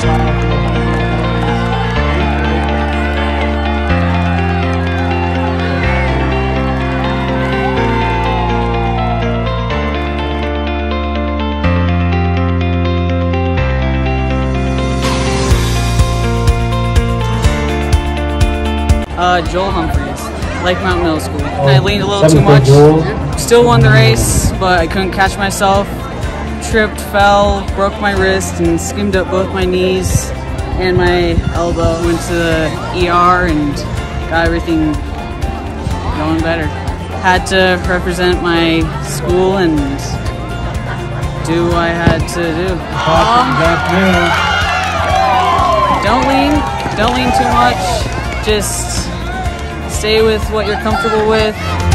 Joel Humphreys, Lake Mountain Middle School. I leaned a little too much. Still won the race, but I couldn't catch myself. Tripped, fell, broke my wrist, and skimmed up both my knees and my elbow. Went to the ER and got everything going better. Had to represent my school and do what I had to do. Don't lean too much. Just stay with what you're comfortable with.